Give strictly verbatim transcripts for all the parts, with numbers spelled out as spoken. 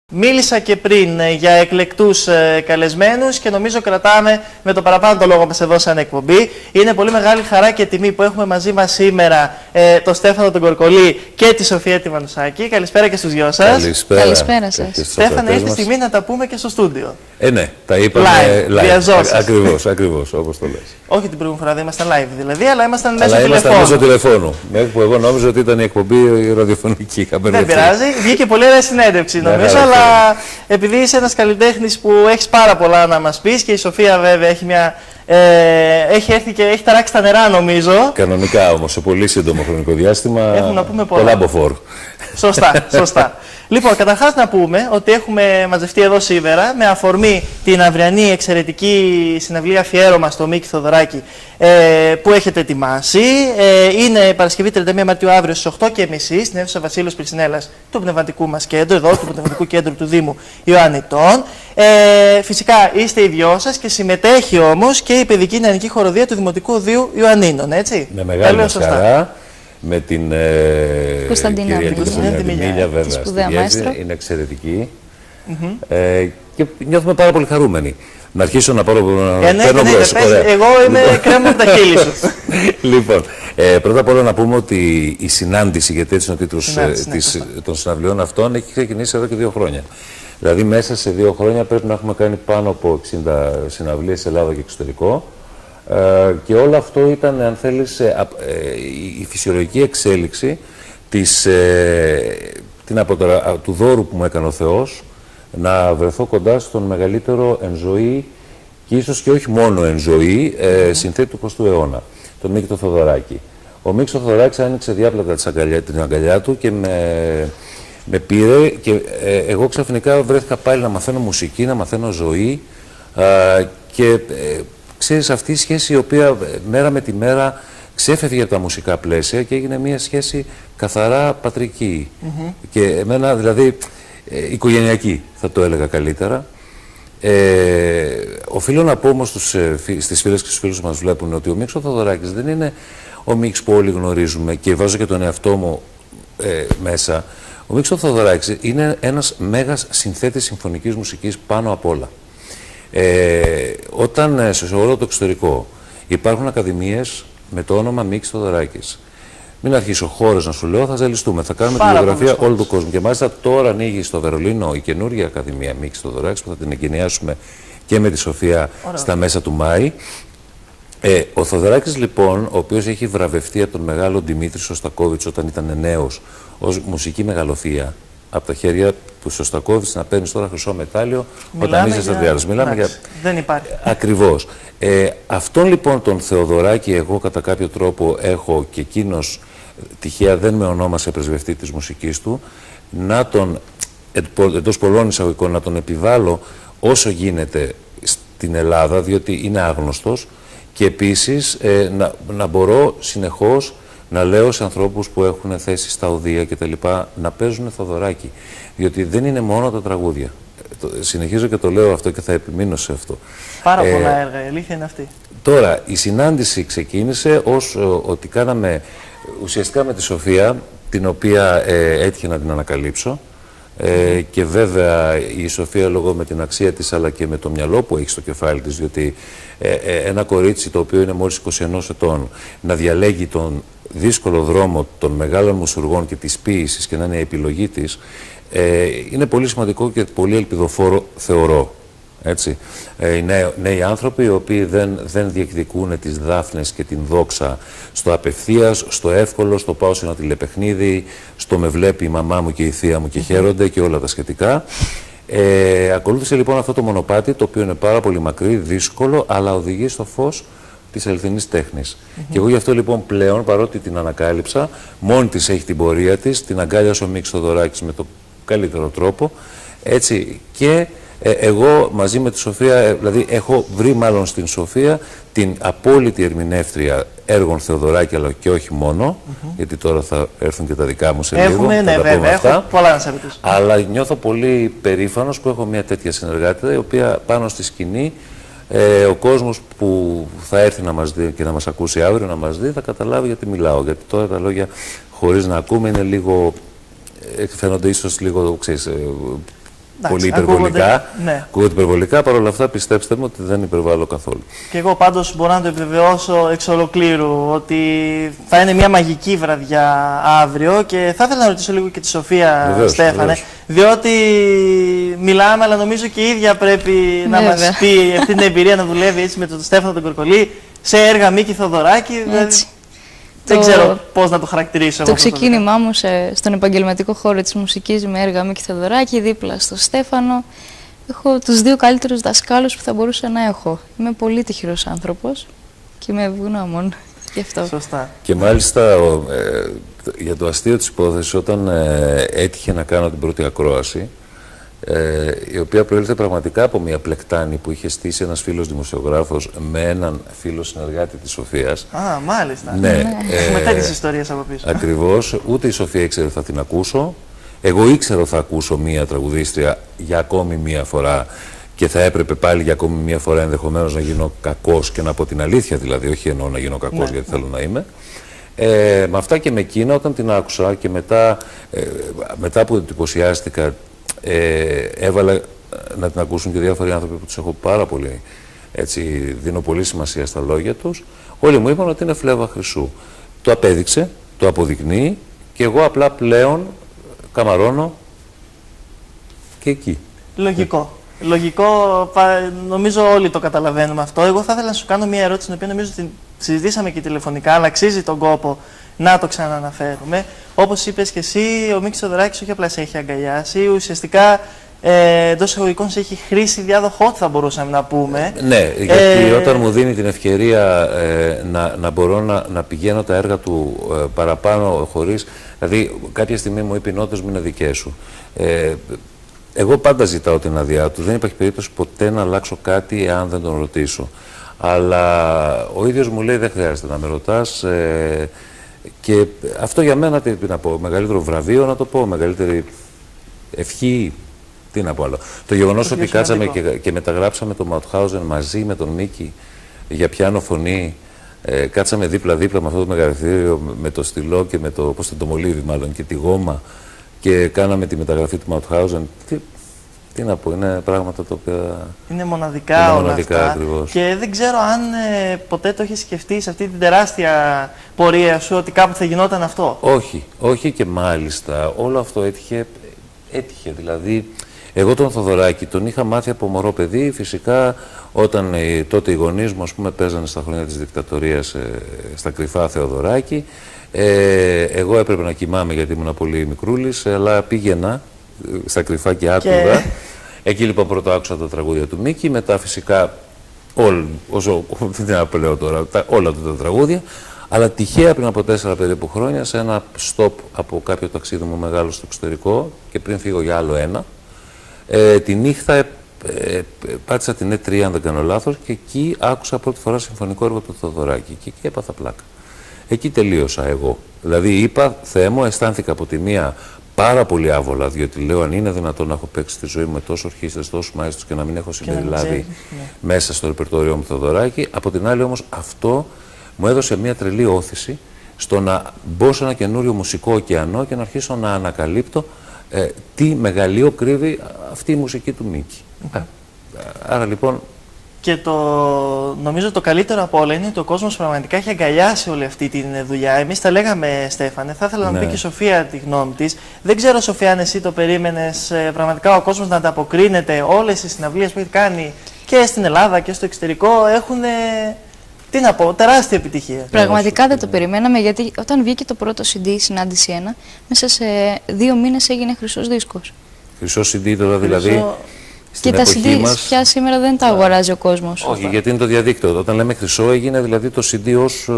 Μίλησα και πριν ε, για εκλεκτούς ε, καλεσμένους και νομίζω κρατάμε με το παραπάνω το λόγο μας εδώ σαν εκπομπή. Είναι πολύ μεγάλη χαρά και τιμή που έχουμε μαζί μας σήμερα ε, τον Στέφανο τον Κορκολή και τη Σοφία τη Μανουσάκη. Καλησπέρα και στους δυο σας. Καλησπέρα, Καλησπέρα σας. Στέφανε, ήρθε τη στιγμή να τα πούμε και στο στούντιο. Ε, ναι, τα είπαμε live. live. Ακριβώς, ακριβώς, όπως το λες. Όχι την προηγούμενη φορά, δεν ήμασταν live δηλαδή, αλλά ήμασταν μέσω αλλά τηλεφώνου. Ήμασταν μέσω τηλεφώνου. Μέχρι που εγώ νόμιζα ότι ήταν η εκπομπή ραδιοφωνική. Δεν πειράζει. Βγήκε πολύ ωραία συνέντευξη νομίζω, αλλά επειδή είσαι ένας καλλιτέχνης που έχεις πάρα πολλά να μας πεις και η Σοφία βέβαια έχει, μια, ε, έχει έρθει και έχει ταράξει τα νερά νομίζω. Κανονικά όμως, σε πολύ σύντομο χρονικό διάστημα. Έχουμε να πούμε πολλά. Πολλά μποφόρ. Σωστά, σωστά. Λοιπόν, καταρχάς να πούμε ότι έχουμε μαζευτεί εδώ σήμερα με αφορμή την αυριανή εξαιρετική συναυλία αφιέρωμα στο Μίκη Θοδωράκη ε, που έχετε ετοιμάσει. Ε, είναι Παρασκευή τριάντα μία Μαρτίου αύριο στις οκτώ και τριάντα στην αίθουσα Βασίλειος Πυρσινέλλας του πνευματικού μας κέντρου, εδώ του πνευματικού κέντρου του Δήμου Ιωαννητών. Ε, φυσικά είστε οι δυο σας και συμμετέχει όμως και η παιδική νεανική χοροδία του Δημοτικού Οδείου Ιωαννίνων, έτσι. Με μεγάλη μας χαρά. Με την ε, Κωνσταντίνα Μίλια, βέβαια, στη Γεύση, είναι εξαιρετική. Mm-hmm. ε, και νιώθουμε πάρα πολύ χαρούμενοι. Να αρχίσω να πάρω να ε, ναι, παίρνω ναι, πες, εγώ είμαι κρέμο από τα χείλη σου. Λοιπόν, ε, πρώτα απ' όλα να πούμε ότι η συνάντηση, γιατί έτσι είναι ο τίτλος ε, των συναυλιών αυτών, έχει ξεκινήσει εδώ και δύο χρόνια. Δηλαδή μέσα σε δύο χρόνια πρέπει να έχουμε κάνει πάνω από εξήντα συναυλίες σε Ελλάδα και εξωτερικό. Uh, και όλο αυτό ήταν, αν θέλεις, ε, ε, η φυσιολογική εξέλιξη της, ε, την αποτερα... του δώρου που μου έκανε ο Θεός να βρεθώ κοντά στον μεγαλύτερο εν ζωή και ίσως και όχι μόνο εν ζωή ε, συνθέτη του εικοστού αιώνα, τον Μίκη τον Θοδωράκη. Ο Μίκης ο Θοδωράκης άνοιξε διάπλατα της αγκαλιά, την αγκαλιά του και με, με πήρε και ε, εγώ ξαφνικά βρέθηκα πάλι να μαθαίνω μουσική, να μαθαίνω ζωή ε, και ε, ξέρεις, αυτή η σχέση η οποία μέρα με τη μέρα ξέφευγε από τα μουσικά πλαίσια και έγινε μια σχέση καθαρά πατρική. Mm-hmm. Και εμένα δηλαδή ε, οικογενειακή θα το έλεγα καλύτερα. Ε, οφείλω να πω όμως στους, ε, στις φίλες και στους φίλους που μας βλέπουν ότι ο Μίκης ο Θοδωράκης δεν είναι ο Μίκης που όλοι γνωρίζουμε και βάζω και τον εαυτό μου ε, μέσα. Ο Μίκης ο Θοδωράκης είναι ένας μέγας συνθέτης συμφωνικής μουσικής πάνω απ' όλα. Ε, όταν σε όλο το εξωτερικό υπάρχουν ακαδημίες με το όνομα Μίκης Θοδωράκης, μην αρχίσω χώρες να σου λέω, θα ζαλιστούμε. Θα κάνουμε τη βιογραφία όλου του κόσμου. Και μάλιστα τώρα ανοίγει στο Βερολίνο η καινούργια Ακαδημία Μίκης Θοδωράκης που θα την εγκαινιάσουμε και με τη Σοφία Ωραία. στα μέσα του Μάη. Ε, ο Θοδωράκης λοιπόν, ο οποίος έχει βραβευτεί από τον μεγάλο Δημήτρη Σωστακόβιτς όταν ήταν νέος ως μουσική μεγαλοθεία, από τα χέρια του Σωστακόβιτς να παίρνει τώρα χρυσό μετάλλιο όταν είσαι στα διάρκεια. Μιλάμε για. Δεν υπάρχει. Ακριβώς. Ε, αυτόν λοιπόν τον Θεοδωράκη, εγώ κατά κάποιο τρόπο έχω και εκείνος τυχαία δεν με ονόμασε πρεσβευτή της μουσικής του, να τον εντός πολλών εισαγωγικών να τον επιβάλλω όσο γίνεται στην Ελλάδα, διότι είναι άγνωστος και επίσης ε, να, να μπορώ συνεχώς να λέω σε ανθρώπους που έχουν θέση στα οδεία και τα λοιπά να παίζουν Θοδωράκη. Διότι δεν είναι μόνο τα τραγούδια. Συνεχίζω και το λέω αυτό και θα επιμείνω σε αυτό. Πάρα ε, πολλά έργα, η αλήθεια είναι αυτή. Τώρα, η συνάντηση ξεκίνησε ως ο, ότι κάναμε ουσιαστικά με τη Σοφία, την οποία ε, έτυχε να την ανακαλύψω. Ε, και βέβαια η Σοφία λόγω με την αξία της αλλά και με το μυαλό που έχει στο κεφάλι της, διότι ε, ε, ένα κορίτσι το οποίο είναι μόλις είκοσι ένα ετών να διαλέγει τον δύσκολο δρόμο των μεγάλων μουσουργών και της ποίησης και να είναι η επιλογή της, ε, είναι πολύ σημαντικό και πολύ ελπιδοφόρο θεωρώ. Έτσι. Ε, οι νέοι, νέοι άνθρωποι οι οποίοι δεν, δεν διεκδικούν τις δάφνες και την δόξα στο απευθείας, στο εύκολο, στο πάω σε ένα τηλεπαιχνίδι, στο με βλέπει η μαμά μου και η θεία μου και χαίρονται και όλα τα σχετικά. Ε, ακολούθησε λοιπόν αυτό το μονοπάτι το οποίο είναι πάρα πολύ μακρύ, δύσκολο, αλλά οδηγεί στο φως της αληθινής τέχνης. Mm-hmm. Και εγώ γι' αυτό λοιπόν πλέον, παρότι την ανακάλυψα, μόνη της έχει την πορεία της, την αγκάλιασε ο Μίκης Θοδωράκης με τον καλύτερο τρόπο, έτσι, και ε, εγώ μαζί με τη Σοφία, ε, δηλαδή έχω βρει μάλλον στην Σοφία την απόλυτη ερμηνεύτρια έργων Θεοδωράκη, αλλά και όχι μόνο, mm-hmm. γιατί τώρα θα έρθουν και τα δικά μου σε λίγο. Έχουμε, ναι, βέβαια, έχω πολλά να σε ρωτήσω. Αλλά νιώθω πολύ περήφανος που έχω μια τέτοια συνεργάτητα, η οποία πάνω στη σκηνή Ε, ο κόσμος που θα έρθει να μας δει και να μας ακούσει αύριο να μας δει θα καταλάβει γιατί μιλάω. Γιατί τώρα τα λόγια χωρίς να ακούμε είναι λίγο, φαίνονται ίσως λίγο, ξέρεις, πολύ υπερβολικά. Ακούγονται, ναι. Ακούγονται υπερβολικά, παρ' όλα αυτά πιστέψτε μου ότι δεν υπερβάλλω καθόλου. Και εγώ πάντως μπορώ να το επιβεβαιώσω εξ ολοκλήρου ότι θα είναι μια μαγική βραδιά αύριο και θα ήθελα να ρωτήσω λίγο και τη Σοφία, βεβαίως, Στέφανε, βεβαίως. διότι μιλάμε, αλλά νομίζω και η ίδια πρέπει να Βέβαια. μας πει αυτή την εμπειρία να δουλεύει έτσι με τον Στέφανο τον Κορκολί σε έργα Μίκη Θοδωράκη. Δηλαδή, δεν Το- ξέρω πώς να το χαρακτηρίσω. Το εγώ αυτό ξεκίνημά μου σε, στον επαγγελματικό χώρο της μουσικής με έργα Μίκη Θοδωράκη, δίπλα στο Στέφανο. Έχω τους δύο καλύτερους δασκάλους που θα μπορούσα να έχω. Είμαι πολύ τυχερός άνθρωπος και είμαι ευγνώμων γι' αυτό. Σωστά. Και μάλιστα ο, ε, για το αστείο της υπόθεσης, όταν ε, έτυχε να κάνω την πρώτη ακρόαση, ε, η οποία προήλθε πραγματικά από μια πλεκτάνη που είχε στήσει ένας φίλος δημοσιογράφος με έναν φίλο συνεργάτη της Σοφίας. Α, μάλιστα. Ναι, Έχουμε ε, τέτοιες ιστορίες από πίσω. ακριβώς. Ούτε η Σοφία ήξερε ότι θα την ακούσω. Εγώ ήξερα ότι θα ακούσω μία τραγουδίστρια για ακόμη μία φορά και θα έπρεπε πάλι για ακόμη μία φορά ενδεχομένως να γίνω κακός και να πω την αλήθεια, δηλαδή, όχι εννοώ να γίνω κακός, Ναι. γιατί θέλω να είμαι. Ε, με αυτά και με εκείνα, όταν την άκουσα και μετά, ε, μετά που εντυπωσιάστηκα, ε, έβαλα να την ακούσουν και διάφοροι άνθρωποι που τους έχω πάρα πολύ, έτσι, δίνω πολύ σημασία στα λόγια τους. Όλοι μου είπαν ότι είναι φλέβα χρυσού. Το απέδειξε, το αποδεικνύει και εγώ απλά πλέον καμαρώνω και εκεί. Λογικό. Λογικό, πα- νομίζω όλοι το καταλαβαίνουμε αυτό. Εγώ θα ήθελα να σου κάνω μια ερώτηση, την οποία νομίζω την συζητήσαμε και τηλεφωνικά, αλλά αξίζει τον κόπο να το ξανααναφέρουμε. Όπως είπες και εσύ, ο Μίκης Θοδωράκης όχι απλά σε έχει αγκαλιάσει, ουσιαστικά ε, εντός εισαγωγικών σε έχει χρήσει διάδοχό, θα μπορούσαμε να πούμε. Ναι, γιατί Ε, όταν μου δίνει την ευκαιρία ε, να, να μπορώ να, να πηγαίνω τα έργα του ε, παραπάνω χωρίς. Δηλαδή, κάποια στιγμή μου είπε: οι νότες μου είναι δικές σου. Ε, εγώ πάντα ζητάω την άδειά του. Δεν υπάρχει περίπτωση ποτέ να αλλάξω κάτι εάν δεν τον ρωτήσω. Αλλά ο ίδιος μου λέει: δεν χρειάζεται να με ρωτάς. Ε, και αυτό για μένα, τι να πω, μεγαλύτερο βραβείο να το πω, μεγαλύτερη ευχή. Τι να πω άλλο. Το γεγονός ότι κάτσαμε και, και μεταγράψαμε το Μαουτχάουζεν μαζί με τον Μίκη για πιάνο φωνή, ε, κάτσαμε δίπλα-δίπλα με αυτό το μεγαλύτερο, με το στυλό και με το, πώς το μολύβι μάλλον, και τη γόμα, και κάναμε τη μεταγραφή του Μαουτχάουζεν. Τι, τι να πω, είναι πράγματα τα οποία... Είναι μοναδικά είναι όλα μοναδικά, αυτά. ακριβώς. Και δεν ξέρω αν ε, ποτέ το έχεις σκεφτεί σε αυτή την τεράστια πορεία σου ότι κάπου θα γινόταν αυτό. Όχι, όχι, και μάλιστα όλο αυτό έτυχε, έτυχε δηλαδή. Εγώ τον Θοδωράκη τον είχα μάθει από μωρό παιδί, φυσικά όταν ε, τότε οι γονείς μου, ας πούμε, παίζανε στα χρόνια της δικτατορίας ε, στα κρυφά Θεοδωράκη. Ε, εγώ έπρεπε να κοιμάμαι γιατί ήμουν πολύ μικρούλης, αλλά πήγαινα ε, στα κρυφά και άκουγα. Και... Εκεί λοιπόν πρώτα άκουσα τα τραγούδια του Μίκη, μετά φυσικά όλ, όσο, δεν να τώρα, τα, όλα τα τραγούδια. Αλλά τυχαία πριν από τέσσερα περίπου χρόνια, σε ένα stop από κάποιο ταξίδι μου μεγάλο στο εξωτερικό και πριν φύγω για άλλο ένα, Ε, τη νύχτα ε, ε, πάτησα την Ε τρία, αν δεν κάνω λάθος, και εκεί άκουσα πρώτη φορά συμφωνικό έργο του Θοδωράκη και εκεί έπαθα πλάκα. Εκεί τελείωσα εγώ. Δηλαδή είπα: Θεέ μου, αισθάνθηκα από τη μία πάρα πολύ άβολα, διότι λέω: αν είναι δυνατόν να έχω παίξει τη ζωή μου με τόσους ορχήστρες, τόσους μαέστρους και να μην έχω συμπεριλάβει ναι. μέσα στο ρεπερτόριό μου Θοδωράκη. Από την άλλη όμως αυτό μου έδωσε μια τρελή όθηση στο να μπω σε ένα καινούριο μουσικό ωκεανό και να αρχίσω να ανακαλύπτω Ε, τι μεγαλείο κρύβει αυτή η μουσική του Μίκη. Mm-hmm. Άρα λοιπόν... Και το, νομίζω το καλύτερο από όλα είναι ότι ο κόσμος πραγματικά έχει αγκαλιάσει όλη αυτή τη δουλειά. Εμείς τα λέγαμε, Στέφανε, θα ήθελα να ναι. μου πει και η Σοφία τη γνώμη της. Δεν ξέρω, Σοφία, αν εσύ το περίμενες ε, πραγματικά ο κόσμος να ανταποκρίνεται. Όλες οι συναυλίες που έχει κάνει και στην Ελλάδα και στο εξωτερικό έχουν... Ε, τι να πω, τεράστια επιτυχία. Πραγματικά δεν το περιμέναμε, γιατί όταν βγήκε το πρώτο σι ντι, η Συνάντηση ένα, μέσα σε δύο μήνες έγινε χρυσός δίσκος. Χρυσό σι ντι τώρα δηλαδή. Χρυσό... Στην και τα σι ντι μας... πια σήμερα δεν τα αγοράζει ο κόσμος. Όχι, γιατί είναι το διαδίκτυο. Όταν λέμε χρυσό, έγινε δηλαδή το σι ντι ως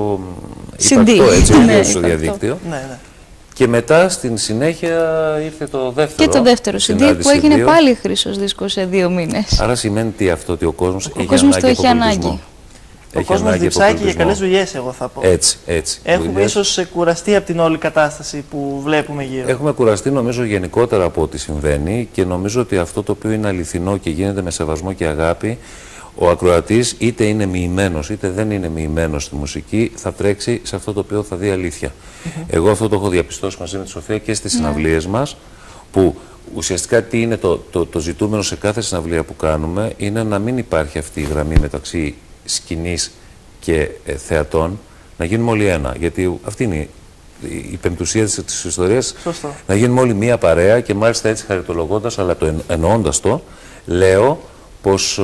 σι ντι. υπαρκτό, έτσι, ναι, στο διαδίκτυο. Ναι, ναι. Και μετά στην συνέχεια ήρθε το δεύτερο. Και το δεύτερο σι ντι που έγινε δύο. Πάλι χρυσός δίσκος σε δύο μήνες. Άρα σημαίνει τι αυτό, ότι ο κόσμος ο έχει κόσμος ανάγκη το έχει ανάγκη. Ο κόσμος διψάει για καλές δουλειές, εγώ θα πω. Έτσι, έτσι. Έχουμε δουλειές. ίσως κουραστεί από την όλη κατάσταση που βλέπουμε γύρω. Έχουμε κουραστεί, νομίζω, γενικότερα από ό,τι συμβαίνει, και νομίζω ότι αυτό το οποίο είναι αληθινό και γίνεται με σεβασμό και αγάπη, ο ακροατής είτε είναι μοιημένος είτε δεν είναι μοιημένος στη μουσική, θα τρέξει σε αυτό το οποίο θα δει αλήθεια. Mm-hmm. Εγώ αυτό το έχω διαπιστώσει μαζί με τη Σοφία και στις mm-hmm. συναυλίες μας, που ουσιαστικά τι είναι το, το, το ζητούμενο σε κάθε συναυλία που κάνουμε, είναι να μην υπάρχει αυτή η γραμμή μεταξύ σκηνής και ε, θεατών, να γίνουμε όλοι ένα. Γιατί αυτή είναι η, η πεμπτουσία της, της ιστορίας. Σωστό. Να γίνουμε όλοι μία παρέα και μάλιστα έτσι χαριτολογώντας, αλλά το εν, εννοώντας το, λέω πως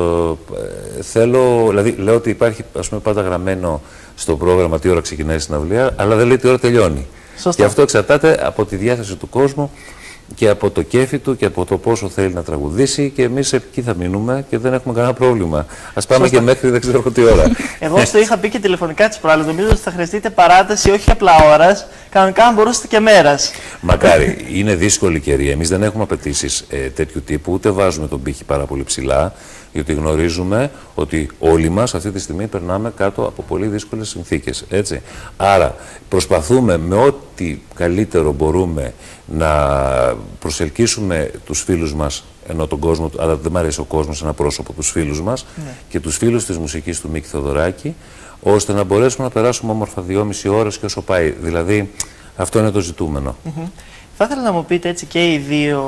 ε, θέλω, δηλαδή λέω ότι υπάρχει ας πούμε πάντα γραμμένο στο πρόγραμμα τι ώρα ξεκινάει η συναυλία, αλλά δεν λέει τι ώρα τελειώνει. Σωστό. Και αυτό εξαρτάται από τη διάθεση του κόσμου και από το κέφι του και από το πόσο θέλει να τραγουδήσει, και εμείς εκεί θα μείνουμε και δεν έχουμε κανένα πρόβλημα. Ας πάμε Σωστά. και μέχρι δεν ξέρω τι ώρα. Εγώ στο είχα πει και τηλεφωνικά τις προάλλες. Νομίζω ότι θα χρειαστείτε παράταση όχι απλά ώρας, κανονικά αν μπορούσατε και μέρας. Μακάρι. Είναι δύσκολη καιρή. Εμείς δεν έχουμε απαιτήσεις ε, τέτοιου τύπου, ούτε βάζουμε τον πύχη πάρα πολύ ψηλά, γιατί γνωρίζουμε ότι όλοι μας αυτή τη στιγμή περνάμε κάτω από πολύ δύσκολες συνθήκες. Έτσι. Άρα προσπαθούμε με ό,τι καλύτερο μπορούμε να προσελκύσουμε τους φίλους μας, ενώ τον κόσμο, αλλά δεν μου αρέσει ο κόσμος, ένα πρόσωπο, τους φίλους μας ναι. και τους φίλους της μουσικής του Μίκη Θεοδωράκη, ώστε να μπορέσουμε να περάσουμε όμορφα δυόμιση ώρες και όσο πάει. Δηλαδή, αυτό είναι το ζητούμενο. Mm-hmm. Θα ήθελα να μου πείτε έτσι και οι δύο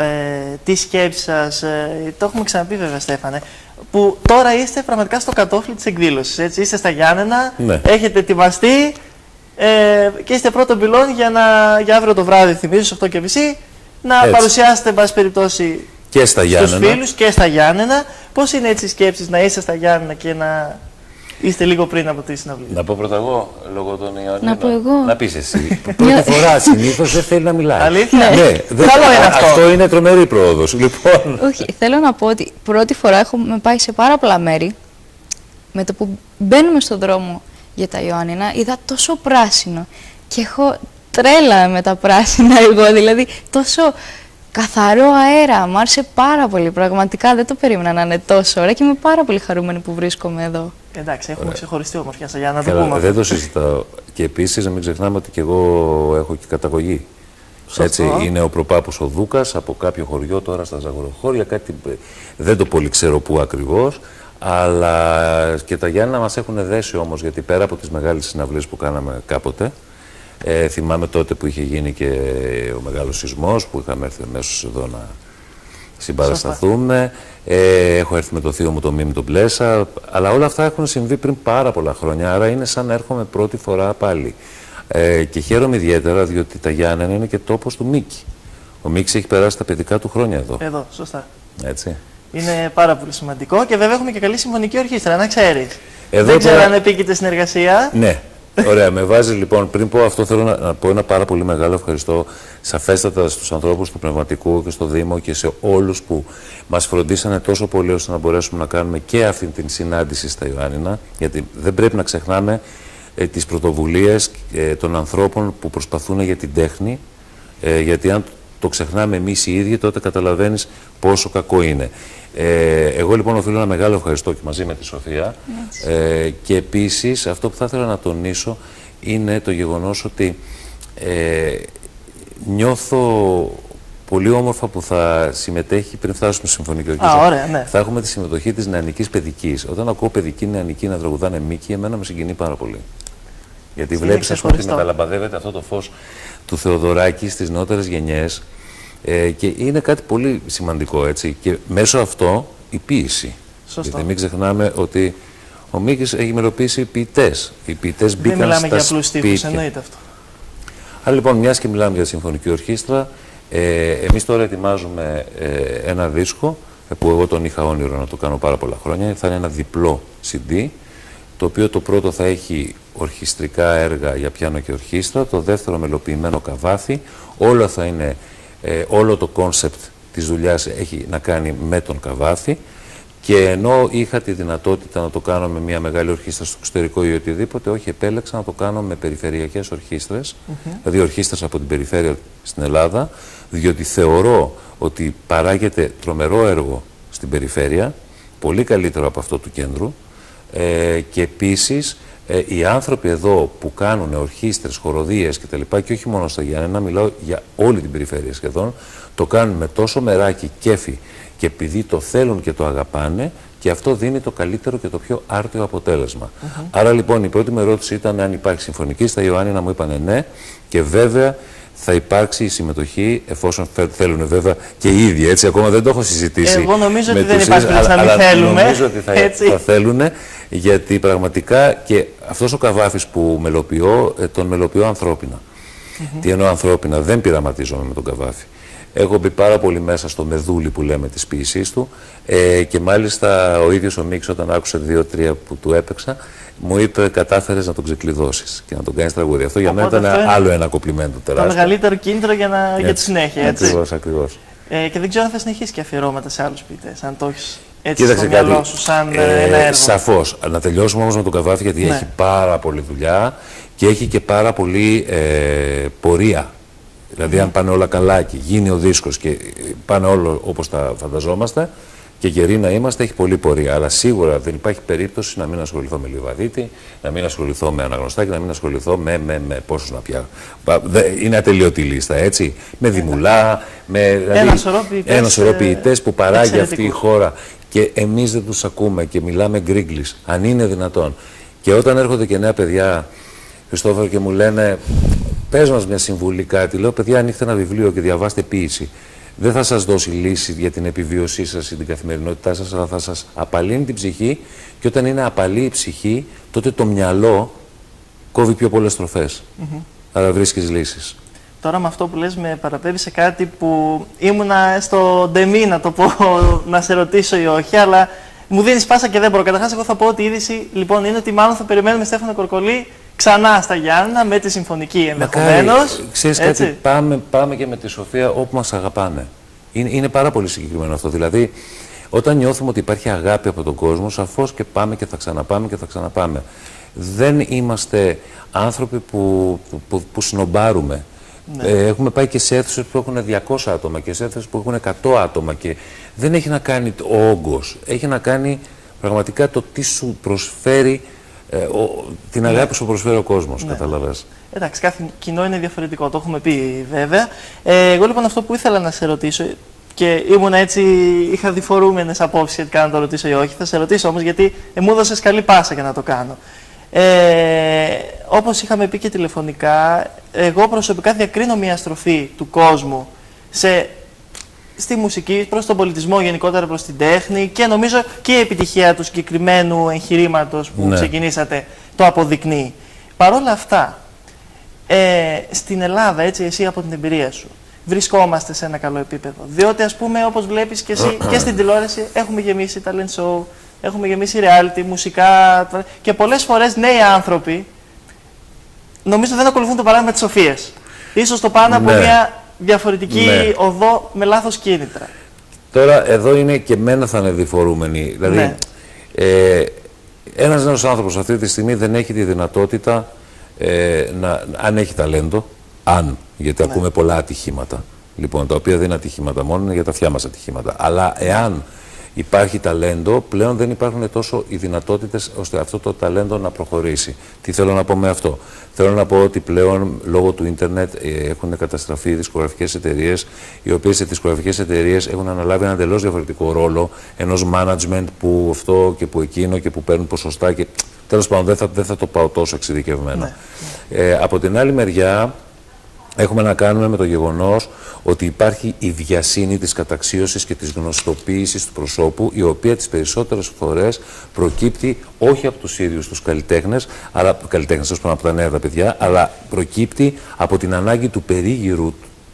ε, τι σκέψεις σας, ε, το έχουμε ξαναπεί βέβαια Στέφανε, που τώρα είστε πραγματικά στο κατόφλι της εκδήλωσης, έτσι, είστε στα Γιάννενα, ναι. έχετε ετοιμαστεί ε, και είστε πρώτο πυλόν για, να, για αύριο το βράδυ, θυμίζω, στις οκτώ και μισή, να έτσι. παρουσιάσετε, εν πάση περιπτώσει, και στα στους φίλους και στα Γιάννενα. Πώς είναι έτσι οι σκέψεις να είστε στα Γιάννενα και να είστε λίγο πριν από τη συναυλία? Να πω πρώτα εγώ, λόγω των Ιωαννίνων. Να πω εγώ. Να πεις εσύ. Πρώτη φορά συνήθως δεν θέλει να μιλάει. Αλήθεια? Ναι, ναι. Δεν... Καλό είναι αυτό. Αυτό είναι τρομερή πρόοδος. Λοιπόν. Όχι, θέλω να πω ότι πρώτη φορά έχουμε πάει σε πάρα πολλά μέρη. Με το που μπαίνουμε στον δρόμο για τα Ιωάννινα, είδα τόσο πράσινο. Και έχω τρέλα με τα πράσινα εγώ, δηλαδή τόσο καθαρό αέρα. Μ' άρεσε πάρα πολύ, πραγματικά δεν το περίμενα να είναι τόσο ωραία και είμαι πάρα πολύ χαρούμενη που βρίσκομαι εδώ. Εντάξει, έχουμε ξεχωριστεί ομορφιά στα Γιάννα, να Καλά, το πούμε. Δεν το συζητάω. Και επίσης να μην ξεχνάμε ότι και εγώ έχω και καταγωγή. Έτσι, είναι ο προπάπους ο Δούκας από κάποιο χωριό τώρα στα Ζαγοροχώρια, κάτι δεν το πολύ ξέρω πού ακριβώς, αλλά και τα Γιάννα μας έχουν δέσει όμως, γιατί πέρα από τις μεγάλες συναυλίες που κάναμε κάποτε, ε, θυμάμαι τότε που είχε γίνει και ο μεγάλος σεισμός, που είχαμε έρθει αμέσως εδώ να συμπαρασταθούμε. Ε, έχω έρθει με το θείο μου το Μίμη τον Πλέσα, αλλά όλα αυτά έχουν συμβεί πριν πάρα πολλά χρόνια, άρα είναι σαν να έρχομαι πρώτη φορά πάλι. Ε, και χαίρομαι ιδιαίτερα διότι τα Γιάννενα είναι και τόπος του Μίκη. Ο Μίκης έχει περάσει τα παιδικά του χρόνια εδώ. Εδώ, σωστά. Έτσι. Είναι πάρα πολύ σημαντικό και βέβαια έχουμε και καλή συμφωνική ορχήστρα, να ξέρεις. Εδώ δεν ξέρω πέρα... αν επίκειται συνεργασία. Ναι. Ωραία, με βάζει λοιπόν, πριν πω αυτό θέλω να, να πω ένα πάρα πολύ μεγάλο ευχαριστώ σαφέστατα στους ανθρώπους του Πνευματικού και στο Δήμο και σε όλους που μας φροντίσανε τόσο πολύ ώστε να μπορέσουμε να κάνουμε και αυτή την συνάντηση στα Ιωάννινα, γιατί δεν πρέπει να ξεχνάμε ε, τις πρωτοβουλίες ε, των ανθρώπων που προσπαθούν για την τέχνη, ε, γιατί αν το ξεχνάμε εμείς οι ίδιοι τότε καταλαβαίνεις πόσο κακό είναι. Ε, εγώ λοιπόν οφείλω ένα μεγάλο ευχαριστώ και μαζί με τη Σοφία ε, και επίσης αυτό που θα ήθελα να τονίσω είναι το γεγονός ότι ε, νιώθω πολύ όμορφα που θα συμμετέχει πριν φτάσουμε στη Συμφωνική Ορχήστρα. Α, ωραία, ναι. Θα έχουμε τη συμμετοχή της νεανικής παιδικής. Όταν ακούω παιδική νεανική να τραγουδάνε Μίκη, εμένα με συγκινεί πάρα πολύ. Γιατί βλέπεις ας πούμε ότι μεταλαμπαδεύεται αυτό το φως του Θεοδωράκη στις νεότερες γενιές. Ε, και είναι κάτι πολύ σημαντικό, έτσι, και μέσω αυτό η ποίηση. Σωστό. Γιατί μην ξεχνάμε ότι ο Μίκης έχει μελοποιήσει ποιητές. Οι ποιητές μπήκαν δεν μιλάμε στα για απλούς στίχους, εννοείται αυτό. Άρα λοιπόν, μιας και μιλάμε για τη Συμφωνική Ορχήστρα, ε, εμείς τώρα ετοιμάζουμε ε, ένα δίσκο που εγώ τον είχα όνειρο να το κάνω πάρα πολλά χρόνια. Θα είναι ένα διπλό σι ντι, το οποίο το πρώτο θα έχει ορχιστρικά έργα για πιάνο και ορχήστρα, το δεύτερο μελοποιημένο καβάθι, όλα θα είναι Ε, όλο το κόνσεπτ της δουλειάς έχει να κάνει με τον καβάθι, και ενώ είχα τη δυνατότητα να το κάνω με μια μεγάλη ορχήστρα στο εξωτερικό ή οτιδήποτε, όχι, επέλεξα να το κάνω με περιφερειακές ορχήστρες, mm-hmm. δηλαδή ορχήστρες από την περιφέρεια στην Ελλάδα, διότι θεωρώ ότι παράγεται τρομερό έργο στην περιφέρεια, πολύ καλύτερο από αυτό του κέντρου, ε, και επίσης Ε, οι άνθρωποι εδώ που κάνουν ορχήστρες, χοροδίες κτλ. Και, και όχι μόνο στα Γιάννενα, μιλάω για όλη την περιφέρεια σχεδόν, το κάνουν με τόσο μεράκι, κέφι, και επειδή το θέλουν και το αγαπάνε, και αυτό δίνει το καλύτερο και το πιο άρτιο αποτέλεσμα. Mm-hmm. Άρα λοιπόν η πρώτη μου ερώτηση ήταν αν υπάρχει συμφωνική στα Ιωάννινα, μου είπανε ναι, και βέβαια θα υπάρξει η συμμετοχή, εφόσον θέλουν βέβαια και οι ίδιοι, έτσι, ακόμα δεν το έχω συζητήσει. Εγώ νομίζω ότι δεν τους υπάρχει περίπτωση να μην αλλά θέλουμε. Νομίζω ότι θα, θα θέλουν, γιατί πραγματικά και αυτός ο καβάφης που μελοποιώ, τον μελοποιώ ανθρώπινα. Mm-hmm. Τι εννοώ ανθρώπινα, δεν πειραματίζομαι με τον καβάφη. Έχω μπει πάρα πολύ μέσα στο μεδούλι που λέμε της ποίησής του ε, και μάλιστα ο ίδιος ο Μίξ, όταν άκουσε δύο-τρία που του έπαιξα, μου είπε κατάφερες να τον ξεκλειδώσεις και να τον κάνεις τραγούδι. Αυτό για μένα ήταν άλλο ένα κοπλιμέντο τεράστιο. Το μεγαλύτερο κίνητρο για, να, έτσι, για τη συνέχεια. Έτσι. Ακριβώς, ακριβώς. Ε, και δεν ξέρω αν θα συνεχίσει και αφιερώματα σε άλλους ποιητές, αν το έχεις έτσι Κοίταξε στο μυαλό σου σαν ε, ένα έργο. Σαφώς. Να τελειώσουμε όμως με τον καβάφη, γιατί ναι. έχει πάρα πολλή δουλειά και έχει και πάρα πολύ ε, πορεία. Δηλαδή, mm. αν πάνε όλα καλά και γίνει ο δίσκος και πάνε όλο όπως τα φανταζόμαστε και γεροί να είμαστε, έχει πολλή πορεία. Αλλά σίγουρα δεν υπάρχει περίπτωση να μην ασχοληθώ με Λιβαδίτη, να μην ασχοληθώ με Αναγνωστάκη, να μην ασχοληθώ με, με, με πόσους να πιάσω. Είναι ατελείωτη λίστα, έτσι. Με Δημουλά, με δηλαδή, ένα σωρό ποιητές, ένα σωρό ποιητές που παράγει αυτή η χώρα και εμείς δεν τους ακούμε και μιλάμε γκρίγκλις, αν είναι δυνατόν. Και όταν έρχονται και νέα παιδιά, Χριστόφορο, και μου λένε, πες μας μια συμβουλή κάτι, λέω, παιδιά, ανοίχτε ένα βιβλίο και διαβάστε ποίηση. Δεν θα σας δώσει λύση για την επιβίωσή σας ή την καθημερινότητά σας, αλλά θα σας απαλύνει την ψυχή, και όταν είναι απαλή η ψυχή, τότε το μυαλό κόβει πιο πολλές στροφές. Mm-hmm. Άρα βρίσκεις λύσεις. Τώρα με αυτό που λες με παραπέμπει σε κάτι που ήμουνα στο ντεμί να το πω, να σε ρωτήσω ή όχι, αλλά μου δίνεις πάσα και δεν μπορώ. Καταρχάς, εγώ θα πω ότι η είδηση λοιπόν είναι ότι μάλλον θα περιμένουμε Στέφανο Κορκολί ξανά στα Γιάννενα με τη συμφωνική ενδεχομένως. Ξέρεις κάτι, πάμε, πάμε και με τη Σοφία όπου μας αγαπάνε. Είναι, είναι πάρα πολύ συγκεκριμένο αυτό. Δηλαδή, όταν νιώθουμε ότι υπάρχει αγάπη από τον κόσμο, σαφώς και πάμε και θα ξαναπάμε και θα ξαναπάμε. Δεν είμαστε άνθρωποι που, που, που, που σνομπάρουμε. Ναι. Ε, έχουμε πάει και σε αίθουσες που έχουν διακόσια άτομα και σε αίθουσες που έχουν εκατό άτομα και δεν έχει να κάνει ο όγκος. Έχει να κάνει πραγματικά το τι σου προσφέρει, ε, ο, την αγάπη που σου προσφέρει ο κόσμος, ναι. Καταλαβες. Εντάξει, κάθε κοινό είναι διαφορετικό, το έχουμε πει βέβαια. Ε, εγώ λοιπόν αυτό που ήθελα να σε ρωτήσω, και ήμουν έτσι, είχα διφορούμενες απόψεις σχετικά να το ρωτήσω ή όχι, θα σε ρωτήσω όμως γιατί ε, μου έδωσες καλή πάσα για να το κάνω. Ε, όπως είχαμε πει και τηλεφωνικά, εγώ προσωπικά διακρίνω μια στροφή του κόσμου σε, στη μουσική, προς τον πολιτισμό, γενικότερα προς την τέχνη, και νομίζω και η επιτυχία του συγκεκριμένου εγχειρήματος που ναι. ξεκινήσατε το αποδεικνύει. Παρ' όλα αυτά, ε, στην Ελλάδα, έτσι, εσύ από την εμπειρία σου, βρισκόμαστε σε ένα καλό επίπεδο. Διότι, ας πούμε, όπως βλέπεις και εσύ και στην τηλεόραση, έχουμε γεμίσει talent show, έχουμε γεμίσει reality, μουσικά, και πολλές φορές νέοι άνθρωποι νομίζω δεν ακολουθούν το παράδειγμα της Σοφίας. Ίσως το πάνε από ναι. μια διαφορετική ναι. οδό με λάθος κίνητρα. Τώρα εδώ είναι και μένα θα είναι διφορούμενοι. Δηλαδή, ναι. ε, ένας νέος άνθρωπος αυτή τη στιγμή δεν έχει τη δυνατότητα ε, να, αν έχει ταλέντο, αν, γιατί ναι. ακούμε πολλά ατυχήματα, λοιπόν, τα οποία δεν είναι ατυχήματα μόνο, είναι για τα αυτιά μας ατυχήματα. Αλλά εάν υπάρχει ταλέντο, πλέον δεν υπάρχουν τόσο οι δυνατότητες ώστε αυτό το ταλέντο να προχωρήσει. Τι θέλω να πω με αυτό? Θέλω να πω ότι πλέον λόγω του ίντερνετ ε, έχουν καταστραφεί δισκογραφικές εταιρείες, οι οποίες οι δισκογραφικές εταιρείες έχουν αναλάβει ένα εντελώς διαφορετικό ρόλο ενός management που αυτό και που εκείνο και που παίρνουν ποσοστά. Και τέλος πάντων δεν θα, δεν θα το πάω τόσο εξειδικευμένα. Ναι. Ε, από την άλλη μεριά, έχουμε να κάνουμε με το γεγονός ότι υπάρχει η βιασύνη της καταξίωσης και της γνωστοποίησης του προσώπου, η οποία τις περισσότερες φορές προκύπτει όχι από τους ίδιους τους καλλιτέχνες, αλλά καλλιτέχνες, ως πάνω από τα νέα τα παιδιά, αλλά προκύπτει από την ανάγκη του περίγυρου,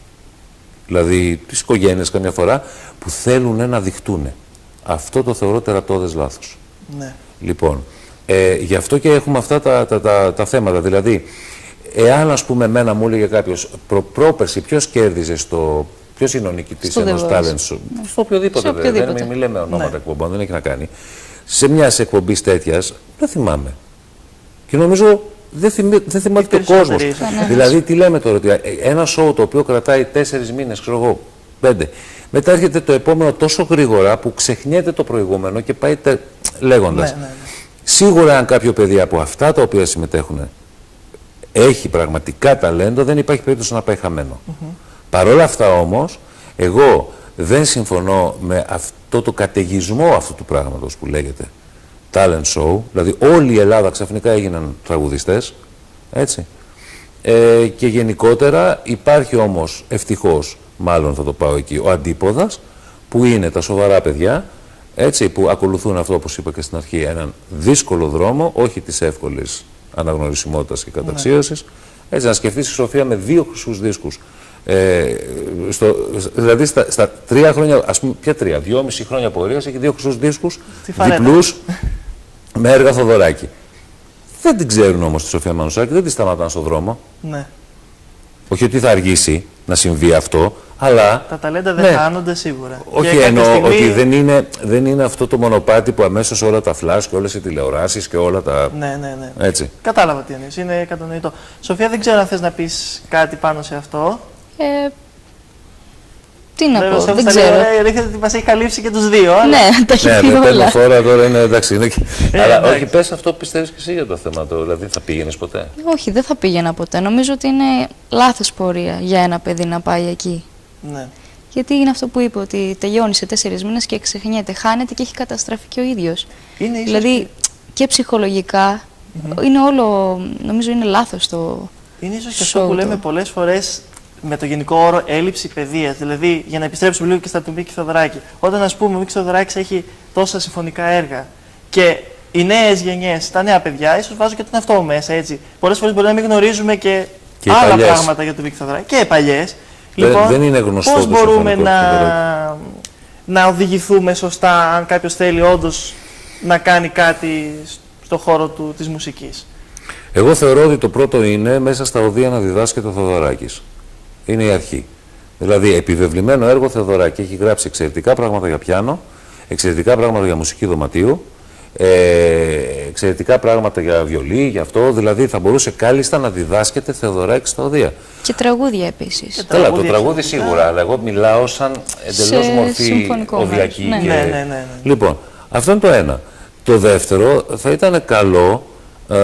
δηλαδή τις οικογένειες καμιά φορά, που θέλουν να δειχτούν. Αυτό το θεωρώ τερατώδες λάθος. Ναι. Λοιπόν, ε, γι' αυτό και έχουμε αυτά τα, τα, τα, τα θέματα. Δηλαδή, εάν, ας πούμε, εμένα μου έλεγε κάποιος προ, πρόπερση ποιος κέρδιζε στο. Ποιος είναι ο νικητής ενός talent show. Ναι. Στο οποιοδήποτε. οποιοδήποτε. Δεν μη λέμε ονόματα ναι. εκπομπών, δεν έχει να κάνει. Σε μια εκπομπή τέτοια δεν θυμάμαι. Και νομίζω δεν, θυμί, δεν θυμάται και ο κόσμος. Ναι. Δηλαδή, τι λέμε τώρα, ότι ένα show το οποίο κρατάει τέσσερις μήνες, ξέρω εγώ, πέντε. Μετά έρχεται το επόμενο τόσο γρήγορα που ξεχνιέται το προηγούμενο και πάει τε, λέγοντας. Ναι, ναι, ναι. Σίγουρα, αν κάποιο παιδί από αυτά τα οποία συμμετέχουν έχει πραγματικά ταλέντο, δεν υπάρχει περίπτωση να πάει χαμένο. Mm-hmm. Παρ' όλα αυτά όμως, εγώ δεν συμφωνώ με αυτό το καταιγισμό αυτού του πράγματος που λέγεται talent show, δηλαδή όλη η Ελλάδα ξαφνικά έγιναν τραγουδιστές, έτσι. Ε, και γενικότερα υπάρχει όμως, ευτυχώς μάλλον θα το πάω εκεί, ο αντίποδας, που είναι τα σοβαρά παιδιά, έτσι, που ακολουθούν αυτό, όπως είπα και στην αρχή, έναν δύσκολο δρόμο, όχι της εύκολης αναγνωρισιμότητας και καταξίωσης. Έτσι, να σκεφτείς η Σοφία με δύο χρυσούς δίσκους. Ε, στο, δηλαδή στα, στα τρία χρόνια, ας πούμε, ποια τρία, δυόμιση χρόνια πορείας, έχει δύο χρυσούς δίσκους διπλούς με έργα Θοδωράκη. Δεν την ξέρουν όμως τη Σοφία Μανουσάκη, δεν τη σταματάνε στον δρόμο. Ναι. Όχι ότι θα αργήσει να συμβεί αυτό, αλλά. Τα ταλέντα δεν ναι, χάνονται σίγουρα. Όχι, εννοώ στιγμή... ότι δεν είναι, δεν είναι αυτό το μονοπάτι που αμέσως όλα τα φλάς και όλες οι τηλεοράσεις και όλα τα. Ναι, ναι, ναι. Έτσι. Κατάλαβα τι εννοείς. Είναι κατανοητό. Σοφία, δεν ξέρω αν θες να πεις κάτι πάνω σε αυτό. Ε, τι να Βέβαια, πω, δεν δεν ξέρω. Ρίχνετε ότι μας έχει καλύψει και τους δύο. Αλλά... Ναι, τα έχει ναι, πει ναι, όλα. φορά τώρα είναι εντάξει. Είναι... Ε, αλλά εντάξει. όχι, πες αυτό που πιστεύεις και εσύ για το θέμα. Το, δηλαδή θα πήγαινες ποτέ. Όχι, δεν θα πήγαινα ποτέ. Νομίζω ότι είναι λάθος πορεία για ένα παιδί να πάει εκεί. Ναι. Γιατί είναι αυτό που είπε, ότι τελειώνει σε τέσσερις μήνες και ξεχνιέται, χάνεται και έχει καταστραφεί και ο ίδιος. Είναι ίσως δηλαδή και... και ψυχολογικά Mm-hmm. είναι όλο, νομίζω είναι λάθος το. Είναι ίσως και αυτό που λέμε πολλές φορές με το γενικό όρο έλλειψη παιδείας. Δηλαδή, για να επιστρέψουμε λίγο και στα του Μίκη Θοδωράκη. Όταν, ας πούμε, ο Μίκης Θοδωράκης έχει τόσα συμφωνικά έργα και οι νέες γενιές, τα νέα παιδιά, ίσως βάζω και τον εαυτό μου μέσα, έτσι. Πολλές φορές μπορεί να μην γνωρίζουμε και, και άλλα παλιές. πράγματα για τον Μίκη Θοδωράκη. Και οι παλιές. Δεν, λοιπόν, δεν είναι γνωστό πώς μπορούμε να, να... να οδηγηθούμε σωστά, αν κάποιος θέλει όντως να κάνει κάτι στον χώρο του, της μουσικής. Εγώ θεωρώ ότι το πρώτο είναι μέσα στα οδεία να διδάσκεται ο Θοδωράκης. Είναι η αρχή. Δηλαδή, επιβεβλημένο έργο Θεοδωράκη. Έχει γράψει εξαιρετικά πράγματα για πιάνο, εξαιρετικά πράγματα για μουσική δωματίου, ε, εξαιρετικά πράγματα για βιολί, για αυτό. Δηλαδή, θα μπορούσε κάλλιστα να διδάσκεται Θεοδωράκη στα οδεία. Και τραγούδια επίσης. Καλά, το τραγούδι σίγουρα, αλλά εγώ μιλάω σαν εντελώς μορφή οδιακή. Ναι. Και... Ναι, ναι, ναι, ναι. Λοιπόν, αυτό είναι το ένα. Το δεύτερο, θα ήταν καλό. Ε,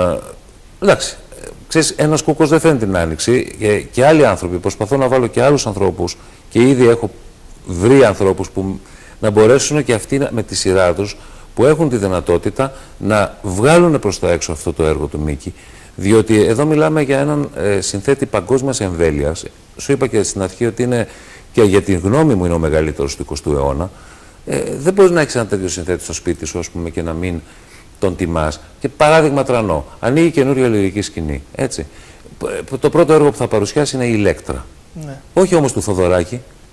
εντάξει. Ξέρεις, ένας κούκος δεν φαίνεται την άνοιξη και, και άλλοι άνθρωποι, προσπαθώ να βάλω και άλλους ανθρώπους και ήδη έχω βρει ανθρώπους που να μπορέσουν και αυτοί με τη σειρά τους που έχουν τη δυνατότητα να βγάλουν προς τα έξω αυτό το έργο του Μίκη, διότι εδώ μιλάμε για έναν ε, συνθέτη παγκόσμιας εμβέλειας. Σου είπα και στην αρχή ότι είναι, και για τη γνώμη μου είναι ο μεγαλύτερος του εικοστού αιώνα. Ε, δεν μπορείς να έχεις ένα τέτοιο συνθέτη στο σπίτι σου, ας πούμε, και να μην τον τιμάς. Και παράδειγμα τρανό, ανοίγει καινούρια λυρική σκηνή. Έτσι. Το πρώτο έργο που θα παρουσιάσει είναι η Ηλέκτρα. Ναι. Όχι όμως του Θοδωράκη,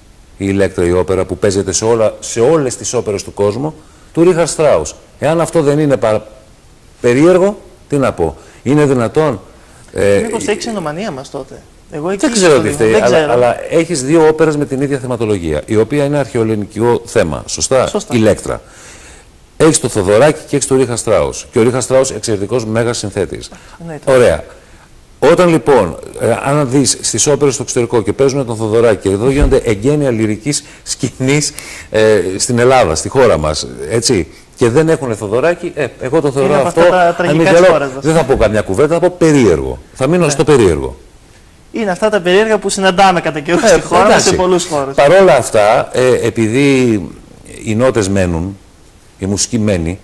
η Ηλέκτρα, η όπερα που παίζεται σε, όλα, σε όλες τις όπερες του κόσμου, του Ρίχαρντ Στράους. Εάν αυτό δεν είναι παρα... περίεργο, τι να πω. Είναι δυνατόν. Ε, Μήπως έχει ξενομανία μας τότε. Εγώ δεν ξέρω τι φταίει, αλλά, αλλά έχεις δύο όπερες με την ίδια θεματολογία, η οποία είναι αρχαιοελληνικό θέμα. Σωστά, Σωστά. Ηλέκτρα. Έχεις το Θοδωράκη και έχεις το Ρίχαρντ Στράους. Και ο Ρίχαρντ Στράους εξαιρετικός μέγας συνθέτης. Ναι, ωραία. Όταν λοιπόν, ε, αν δεις στις όπερες στο εξωτερικό και παίζουν τον Θοδωράκη, εδώ γίνονται εγγένεια λυρικής σκηνής ε, στην Ελλάδα, στη χώρα μας. Έτσι. Και δεν έχουν Θοδωράκη, ε, εγώ το θεωρώ είναι αυτό. Τα θέλω, δεν θα πω καμιά κουβέντα, θα πω περίεργο. Θα μείνω ναι. στο περίεργο. Είναι αυτά τα περίεργα που συναντάμε κατά καιρού ε, στη χώρα μας, σε πολλούς χώρους. Παρ' όλα αυτά, ε, επειδή οι νότες μένουν, η μουσική μένει,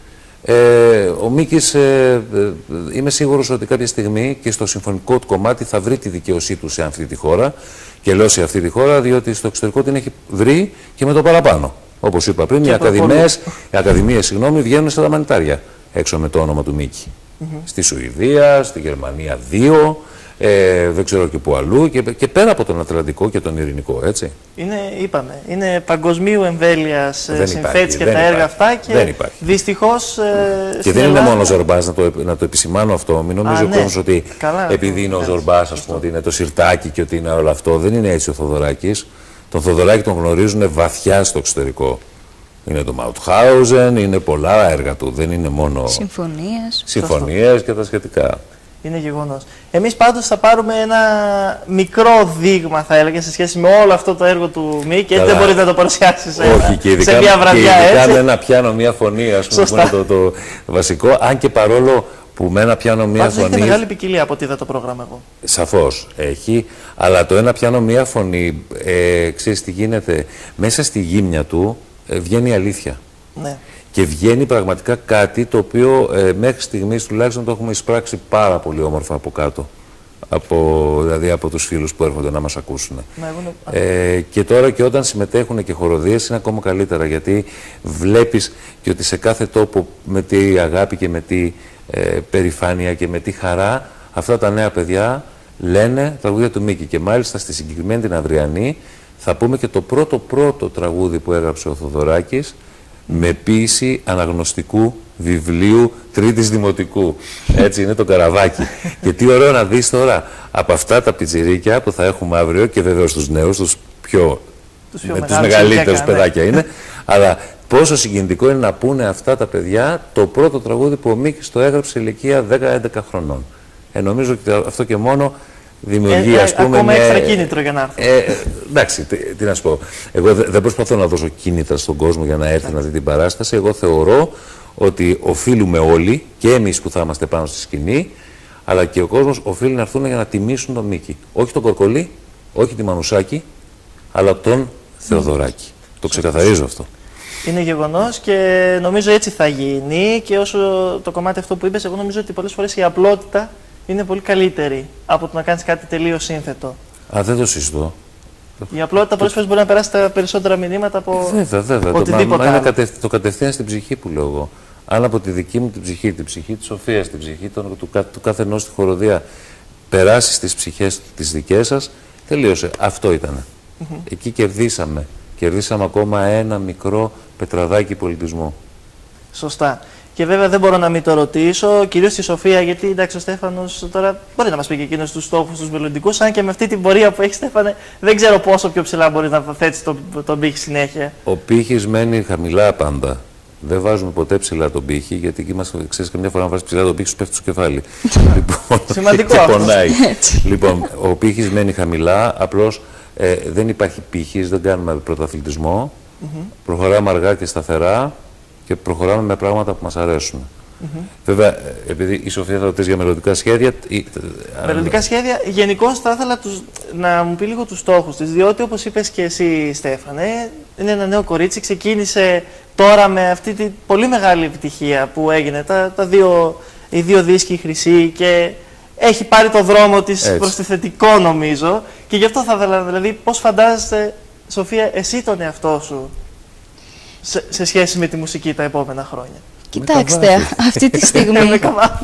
ε, ο Μίκης ε, ε, είμαι σίγουρος ότι κάποια στιγμή και στο συμφωνικό του κομμάτι θα βρει τη δικαίωσή του σε αυτή τη χώρα, και λέω σε αυτή τη χώρα διότι στο εξωτερικό την έχει βρει και με το παραπάνω. Όπως είπα πριν, οι ακαδημίες, οι ακαδημίες συγγνώμη, βγαίνουν στα δαμανιτάρια έξω με το όνομα του Μίκη. Mm-hmm. Στη Σουηδία, στη Γερμανία δύο, ε, δεν ξέρω και που αλλού, και, και πέρα από τον Ατλαντικό και τον Ειρηνικό, έτσι. Είναι, είπαμε, είναι παγκοσμίου εμβέλειας συνθέτης και τα έργα αυτά και δυστυχώς ε, και δεν Ελλάδα... είναι μόνο ο Ζορμπάς, να το, να το επισημάνω αυτό. Μην νομίζει ο κόσμος ότι καλά, επειδή είναι ο Ζορμπάς, ας πούμε, ότι είναι το σιρτάκι και ότι είναι όλο αυτό. Δεν είναι έτσι ο Θοδωράκης. Τον Θοδωράκη τον γνωρίζουν βαθιά στο εξωτερικό. Είναι το Μαουτχάουζεν, είναι πολλά έργα του. Δεν είναι μόνο συμφωνίες, συμφωνίες και τα σχετικά. Είναι γεγονός. Εμείς πάντως θα πάρουμε ένα μικρό δείγμα, θα έλεγα, σε σχέση με όλο αυτό το έργο του Μίκη, έτσι δεν μπορείτε να το παρουσιάσεις σε, όχι, και ειδικά, σε μια βραδιά, και ειδικά έτσι. με ένα πιάνο, μια φωνή, ας πούμε, που είναι το, το βασικό, αν και παρόλο που με ένα πιάνο, μια πάντως φωνή... Έχετε μεγάλη ποικιλία από ό,τι είδα το πρόγραμμα εγώ. Σαφώς έχει, αλλά το ένα πιάνο, μια φωνή, ε, ξέρεις τι γίνεται, μέσα στη γύμνια του ε, βγαίνει η αλήθεια. Ναι. Και βγαίνει πραγματικά κάτι το οποίο ε, μέχρι στιγμής τουλάχιστον το έχουμε εισπράξει πάρα πολύ όμορφα από κάτω. από, δηλαδή από τους φίλους που έρχονται να μας ακούσουν. Ναι, ε, και τώρα και όταν συμμετέχουν και χοροδίες είναι ακόμα καλύτερα, γιατί βλέπεις και ότι σε κάθε τόπο με τι αγάπη και με τι ε, περηφάνεια και με τι χαρά αυτά τα νέα παιδιά λένε τραγούδια του Μίκη. Και μάλιστα στη συγκεκριμένη την αυριανή θα πούμε και το πρώτο πρώτο τραγούδι που έγραψε ο Θοδωράκης με ποίηση αναγνωστικού βιβλίου τρίτης δημοτικού. Έτσι είναι το Καραβάκι. Και τι ωραίο να δεις τώρα από αυτά τα πιτσιρίκια που θα έχουμε αύριο, και βέβαιως τους νέους, τους πιο, τους πιο με, τους μεγαλύτερους παιδάκια ναι. είναι, αλλά πόσο συγκινητικό είναι να πούνε αυτά τα παιδιά το πρώτο τραγούδι που ο Μίκης το έγραψε σε ηλικία δέκα έντεκα χρονών. Ε, νομίζω ότι αυτό και μόνο δημιουργεί, ε, ας πούμε, ακόμα μια... έξτρα κίνητρο για να έρθει. Ε, ε, εντάξει, τι, τι να σου πω. Εγώ δεν δε προσπαθώ να δώσω κίνητρα στον κόσμο για να έρθει να δει την παράσταση. Εγώ θεωρώ ότι οφείλουμε όλοι, και εμείς που θα είμαστε πάνω στη σκηνή, αλλά και ο κόσμος οφείλει να έρθουν για να τιμήσουν τον Μίκη. Όχι τον Κορκολί, όχι τη Μανουσάκη, αλλά τον Θεοδωράκη. Mm. Το ξεκαθαρίζω αυτό. Είναι γεγονός και νομίζω έτσι θα γίνει. Και όσο το κομμάτι αυτό που είπες, εγώ νομίζω ότι πολλές φορές η απλότητα είναι πολύ καλύτερη από το να κάνεις κάτι τελείως σύνθετο. Α, δεν το συζητώ. Η απλότητα πολλές φορές μπορεί να περάσει τα περισσότερα μηνύματα από βέβαια, βέβαια. οτιδήποτε το, άλλο. Είναι το κατευθείαν στην ψυχή που λέω εγώ. Αν από τη δική μου την ψυχή, την ψυχή της Σοφίας, την ψυχή του, του, του κάθε ενός στη χοροδία περάσει στις ψυχές τις δικές σας, τελείωσε. Αυτό ήτανε. Mm-hmm. Εκεί κερδίσαμε. Κερδίσαμε ακόμα ένα μικρό πετραδάκι πολιτισμού. Σωστά. Και βέβαια δεν μπορώ να μην το ρωτήσω, κυρίως στη Σοφία, γιατί εντάξει, ο Στέφανος τώρα μπορεί να μας πει και εκείνος τους στόχους τους μελλοντικούς, αν και με αυτή την πορεία που έχει, Στέφανε, δεν ξέρω πόσο πιο ψηλά μπορεί να θέτει τον, τον πύχη συνέχεια. Ο πύχης μένει χαμηλά πάντα. Δεν βάζουμε ποτέ ψηλά τον πύχη, γιατί εκεί μας ξέρεις, καμιά φορά να βάζεις ψηλά τον πύχη, σου πέφτει στο κεφάλι. Λοιπόν, σημαντικό αυτό. Πονάει. Λοιπόν, ο πύχης μένει χαμηλά, απλώς ε, δεν υπάρχει πύχης, δεν κάνουμε πρωταθλητισμό. Mm-hmm. Προχωράμε αργά και σταθερά και προχωράμε με πράγματα που μας αρέσουν. Mm-hmm. Βέβαια, επειδή η Σοφία θα ρωτήσει για μελλοντικά σχέδια. Μελλοντικά σχέδια, γενικώς θα ήθελα τους, να μου πει λίγο τους στόχους της, διότι όπως είπες και εσύ, Στέφανε, είναι ένα νέο κορίτσι, ξεκίνησε τώρα με αυτή τη πολύ μεγάλη επιτυχία που έγινε, τα, τα δύο, οι δύο δίσκοι χρυσοί, και έχει πάρει το δρόμο της προς τη θετικό, νομίζω, και γι' αυτό θα ήθελα, δηλαδή, πώς φαντάζεσαι, Σοφία, εσύ τον εαυτό σου σε, σε σχέση με τη μουσική τα επόμενα χρόνια? Κοιτάξτε, αυτή τη στιγμή. Ναι,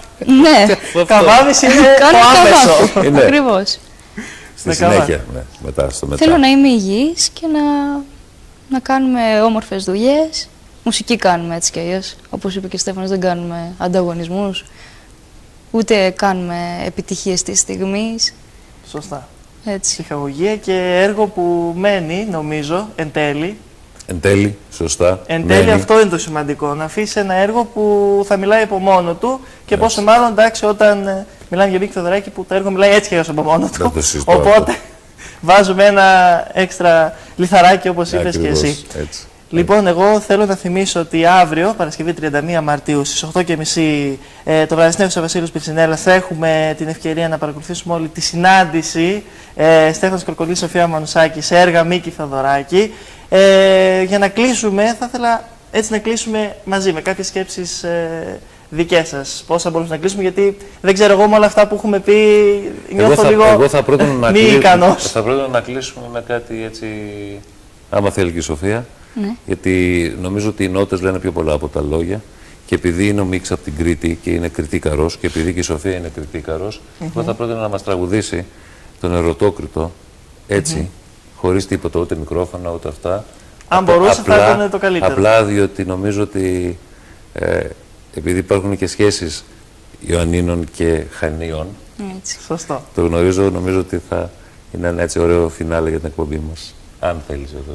καβάβης είναι το άμεσο. Ακριβώς. Στη συνέχεια, ναι, μετά, στο μετά. Θέλω να είμαι υγιής και να, να κάνουμε όμορφες δουλειές. Μουσική κάνουμε έτσι κι αλλιώς. Όπως είπε και ο Στέφανος, δεν κάνουμε ανταγωνισμούς, ούτε κάνουμε επιτυχίες της στιγμής. Σωστά. Έτσι. Ψυχαγωγία και έργο που μένει, νομίζω, εν τέλει. Εν τέλει, σωστά. Εν τέλει, μένει. Αυτό είναι το σημαντικό. Να αφήσει ένα έργο που θα μιλάει από μόνο του, και έτσι. Πόσο μάλλον, εντάξει, όταν ε, μιλάμε για Μίκη Θοδωράκη, που το έργο μιλάει έτσι και από μόνο του. Οπότε βάζουμε ένα έξτρα λιθαράκι, όπως είπες και εσύ. Έτσι. Λοιπόν, εγώ θέλω να θυμίσω ότι αύριο, Παρασκευή τριάντα μία Μαρτίου, στις οκτώ και μισή, ε, το βραδινό στο Βασίλειος Πετσινέλλας, θα έχουμε την ευκαιρία να παρακολουθήσουμε όλη τη συνάντηση ε, Στέφανος Κορκολής, Σοφία Μανουσάκη, σε έργα Μίκη Θοδωράκη. Ε, για να κλείσουμε, θα ήθελα έτσι να κλείσουμε μαζί με κάποιες σκέψεις ε, δικές σας. Πώς θα μπορούσαμε να κλείσουμε, γιατί δεν ξέρω, εγώ με όλα αυτά που έχουμε πει νιώθω εγώ θα, λίγο εγώ θα πρότεινα να, μη ικανός. Θα πρότεινα να κλείσουμε με κάτι έτσι, άμα θέλει και η Σοφία. Ναι. Γιατί νομίζω ότι οι νότες λένε πιο πολλά από τα λόγια, και επειδή είναι ο Μίξ από την Κρήτη και είναι κριτίκαρος, και επειδή και η Σοφία είναι κριτίκαρος, mm-hmm. εγώ θα πρότεινα να μας τραγουδήσει τον Ερωτόκριτο έτσι, mm-hmm. χωρίς τίποτα, ούτε μικρόφωνα ούτε αυτά. Αν μπορούσε απλά, θα ήταν το καλύτερο. Απλά διότι νομίζω ότι ε, επειδή υπάρχουν και σχέσεις Ιωαννίνων και Χανίων, έτσι. Σωστό. Το γνωρίζω, νομίζω ότι θα είναι ένα έτσι ωραίο φινάλε για την εκπομπή μας. Αν θέλεις εδώ.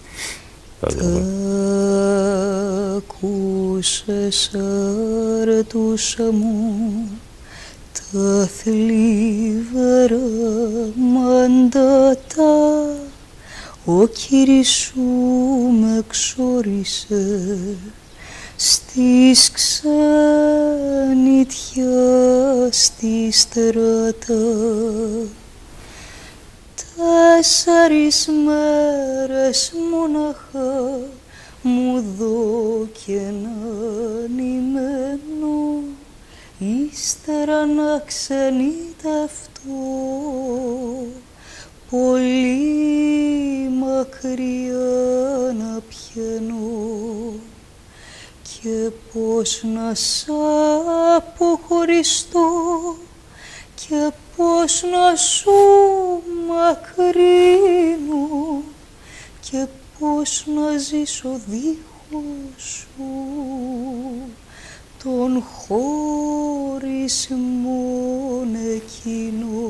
Τα ακούσες αρτούσα μου, τα θλίβερα μαντάτα, ο Κύρις σου με ξόρισε στις ξενιτιά στη στράτα. Τέσσερις μέρες μοναχά μου δω και έναν ημένω, η ύστερα να ξενιτευτώ πολύ μακριά να πιένω και πώς να σ' αποχωριστώ και πώς να σου μακρύνω και πώς να ζήσω δίχως σου τον χωρισμόν εκείνο.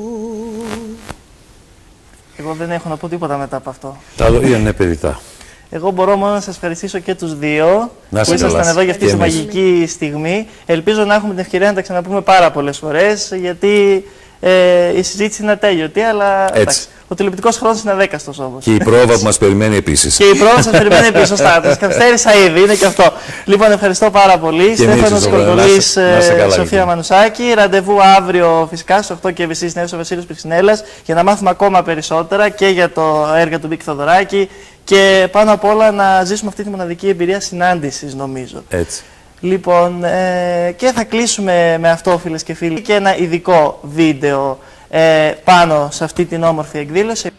Εγώ δεν έχω να πω τίποτα μετά από αυτό. Τα λόγια είναι παιδιτά. Εγώ μπορώ μόνο να σας ευχαριστήσω και τους δύο να που ήσασταν εδώ για αυτή τη μαγική στιγμή. Ελπίζω να έχουμε την ευκαιρία να τα ξαναπούμε πάρα πολλές φορές, γιατί ε, η συζήτηση είναι ατέλειωτη, αλλά εντάξει, ο τηλεοπτικός χρόνος είναι αδέκαστος όμως. Και η πρόβα που μας περιμένει επίσης. Και η πρόβα σας περιμένει επίσης, σωστά. Τις καθυστέρησα ήδη, είναι και αυτό. Λοιπόν, ευχαριστώ πάρα πολύ. Στέφανος Κορδολής, Σοφία Μανουσάκη. Ραντεβού αύριο φυσικά στις οκτώ και μισή στην αίθουσα Βασίλειος Πυξινέλλας για να μάθουμε ακόμα περισσότερα και για το έργο του Μίκη Θοδωράκη και πάνω απ' όλα να ζήσουμε αυτή τη μοναδική εμπειρία συνάντησης, νομίζω. Έτσι. Λοιπόν, ε, και θα κλείσουμε με αυτό, φίλες και φίλοι, και ένα ειδικό βίντεο ε, πάνω σε αυτή την όμορφη εκδήλωση.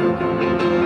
Thank you.